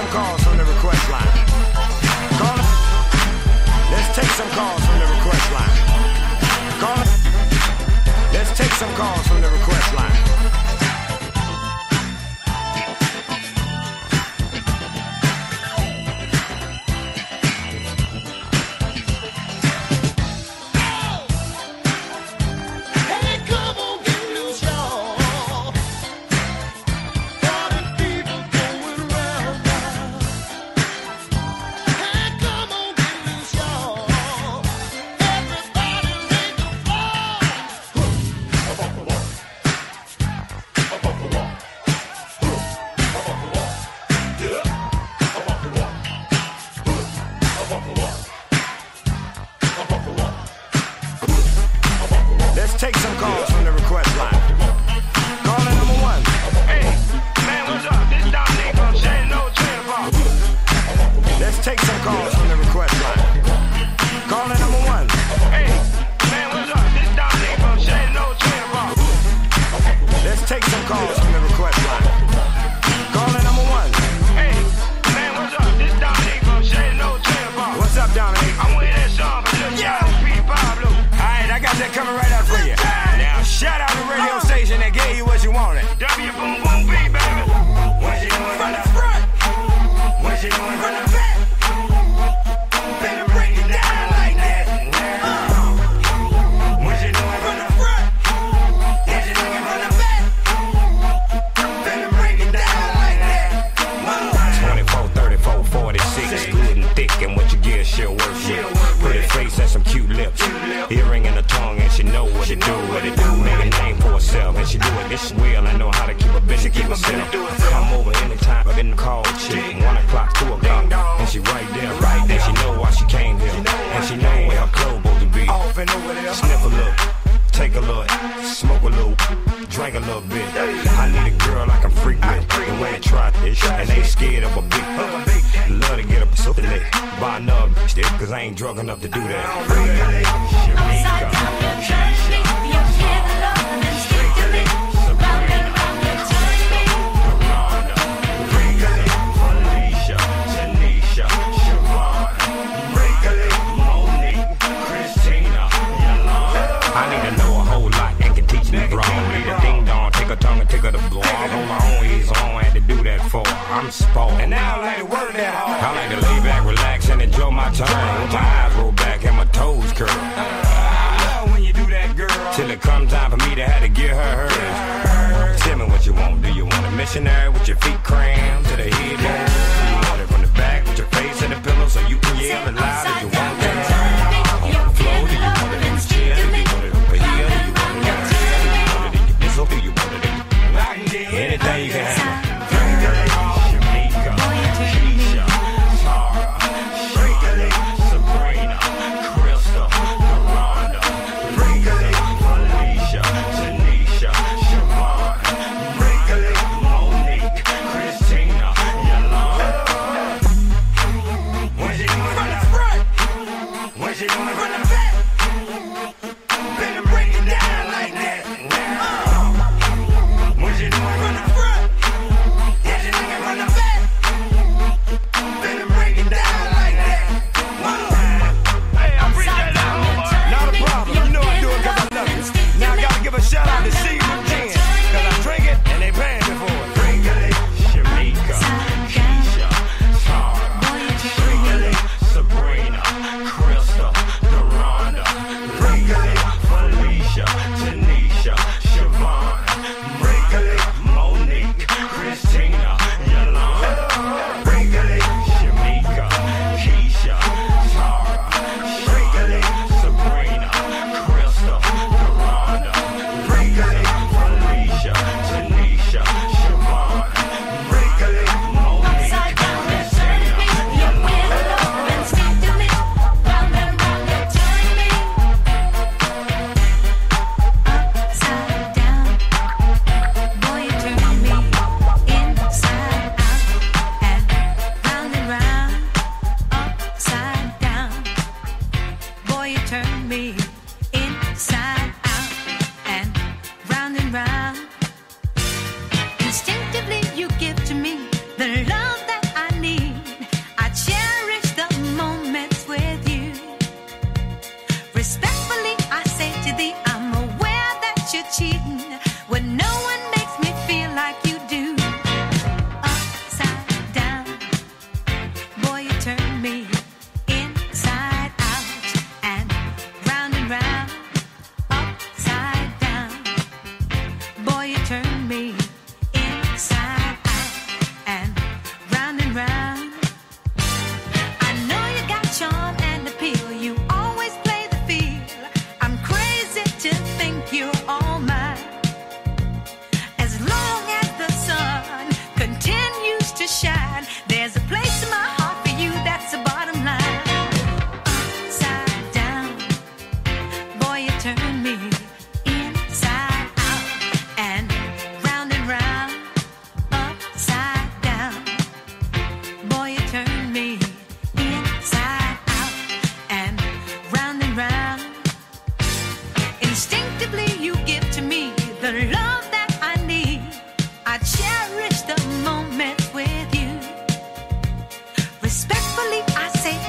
calls from the request line. Call it. Let's take some calls from the request line. Call it. Let's take some calls from the request line. Take some calls from the request line. Caller number one. Hey, man, what's up? This Dominic from Shane No Trailer Park. Let's take some calls from the request line. Caller number one. Hey, man, what's up? This Dominic from Shane No Trailer Park. Let's take some calls from the request line. Caller number one. Hey, man, what's up? This Dominic from Shane No Trailer Park. What's up, Dominic? I want to hear that song for Lil Child P. Pablo. Alright, I got that coming right up for you. Now, shout out the radio station that gave you what you wanted. W Boom Boom B, baby. What you doing from the front? What you doing from the back? Better break it down like that. What you doing from the front? What you doing from the back? Better break it down like that. 24, 34, 46, good and thick, and what you get, she'll work with. Pretty face and some cute lips. Earring in her tongue, and she know what she do, what it do. Make a name for herself, and she do it this well. I know how to keep a busy, keep herself. Come over anytime, I've been called chick. 1 o'clock, 2 o'clock, and she right there, right there. She know why she came here, and she know where her clothes supposed to be. Sniff a little, take a look, smoke a little, drink a little bit. I need a girl I can freak with, the way they try this, and they scared of a big. Love to get up so lit, buy another stick, cause I ain't drunk enough to do that. I need to know a whole lot and can teach me wrong. Need a ding dong, take her tongue and take her to blow. I hold my own ears on, I had to do that for. I'm spoiled. And now I like to work that hard. I like to lay back, relax, and enjoy my time. With my eyes roll back and my toes curl. I love when you do that, girl. Till it comes time for me to have to give her hers. Tell me what you want. Do you want a missionary with your feet crammed to the headboard? Do you want it from the back with your face in the pillow so you can yell as loud as you want to? On the floor, do you want it in the chair? Do you want it over here? Do you want it in the chair? Do you want it in your pistol? Do you want it in your... Anything you can have. Instinctively you give to me the love that I need.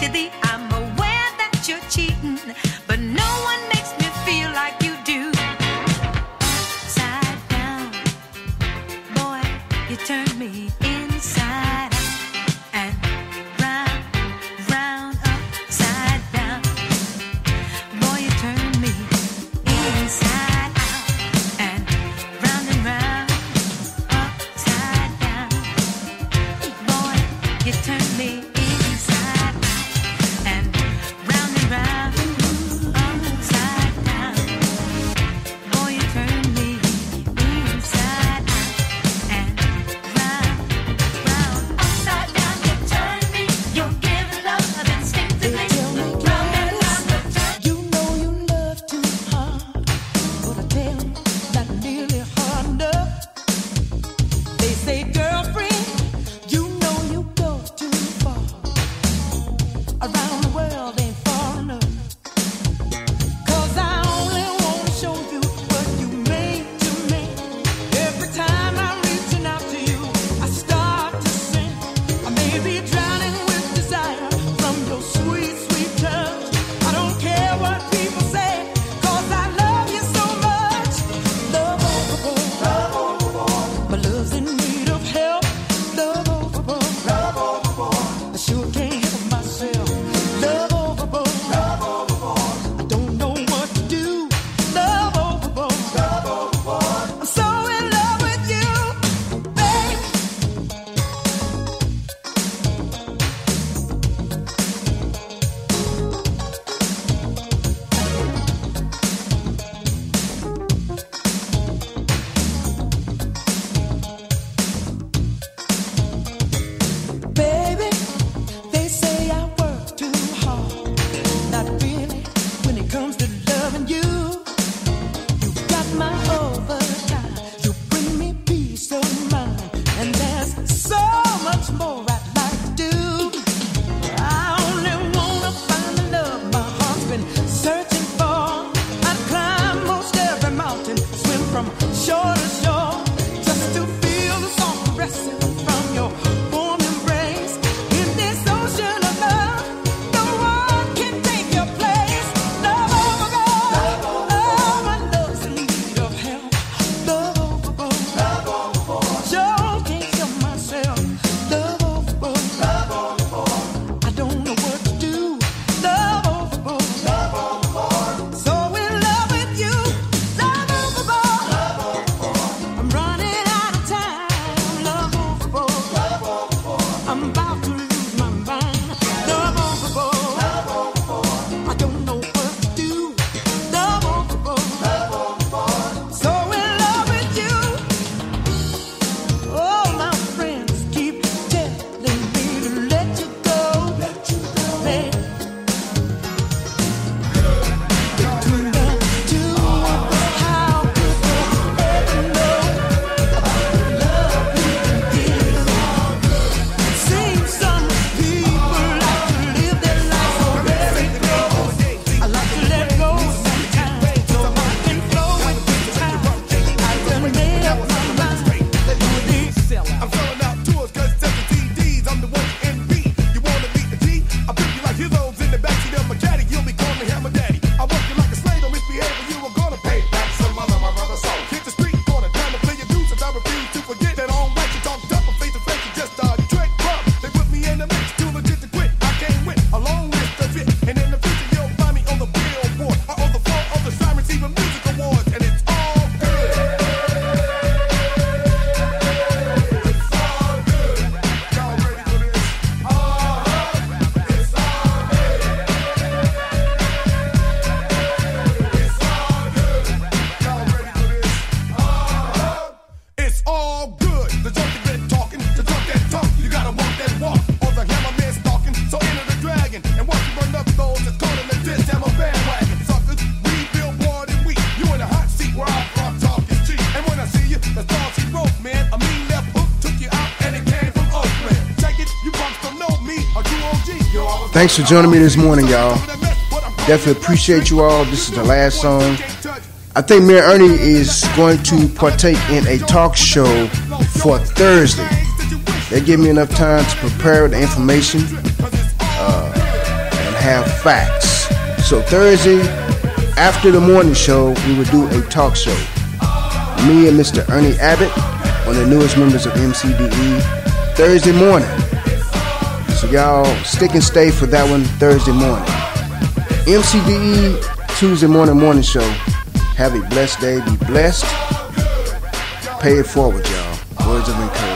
to thee. I'm aware that you're cheating, but no one makes me feel like you do. Upside down, boy, you turn me inside out and round, round, upside down. Boy, you turn me inside out and round, upside down. Boy, you turn me inside out and round, upside down. Boy, you turn me inside out and round, upside down. You turn me, you're giving love instinctively. Round and round, you turn. You know you love too hard, but I tell you not nearly hard enough. They say, girlfriend, you know you go too far. Around the world ain't far enough. 'Cause I only wanna show you what you made to me. Every time I'm reaching out to you, I start to sing. I may be drowning with desire from your sweet, sweet touch. I don't care what people say, 'cause I love you so much. Love overboard, love overboard. My love's in need of help. Love overboard, love overboard. I sure can't help myself. Love overboard, love overboard. I don't know what to do. Love overboard, love overboard. I'm so in love with you, babe. Baby, they say I work too hard. Not really when it comes to loving you. You got my overdrive. You bring me peace of mind. And there's so much more I'd like to do. I only wanna find the love my heart's been searching for. I'd climb most every mountain, swim from shore to shore, just to feel the soft caressing from your warm embrace. In this ocean of love, no one can take your place. Love overboard, oh, my love's in need of help. Love overboard, love overboard. Sure can't help myself. Love overboard, love overboard. I don't know what to do. Love overboard, love overboard. So in love with you. Love overboard, love overboard. I'm running out of time. Love overboard, love overboard. I'm about to lose my mind. Love overboard, love overboard. I don't know what to do. Love overboard, love overboard. So in love with you. Oh, my friends keep telling me to let you go, babe. Between the two of us, how could they ever know about the love we can give? Seems some people like to live their life so very close. I like to let go sometimes, so I can flow with the time. I done made up my mind. I'm selling out tours cause 17 D's, I'm the one in B. You wanna beat the G? I put you like heroes in the backseat of my caddy. You'll be calling me Hammer Daddy. I work you like a slave, don't misbehave or you are gonna pay back some mother, my brother. So hit the street corner, time to play your dues, and I refuse to forget that all right. You talk tough, face to face, you just trick club. They put me in the mix, too legit to quit. I came with a long list of it, and in the future you'll find me on the billboard. I own the floor of the Sirens, receiving music awards, and it's all good. It's all good. Y'all ready for this? It's all good. It's all good. Y'all ready for this? It's all good. The junkie been talking, the drunk that talk. You gotta walk that walk, or the hammerman stalking. So enter the dragon, and once you run up those, it's called in the diss hammer bandwagon. Suckers, we billboard and we. You in the hot seat where I'm talking cheap. And when I see you, that's all she wrote, man. A mean left hook took you out, and it came from Oakland. Check it, you punks don't know me, or you OG. Yo, I was Thanks for joining me this morning, y'all. Definitely appreciate you all. This is the last song. I think Mayor Ernie is going to partake in a talk show for Thursday. They give me enough time to prepare the information. have facts. So Thursday, after the morning show, we will do a talk show. Me and Mr. Ernie Abbott, one of the newest members of MCDE, Thursday morning. So y'all stick and stay for that one Thursday morning. MCDE Tuesday morning show. Have a blessed day. Be blessed. Pay it forward, y'all. Words of encouragement.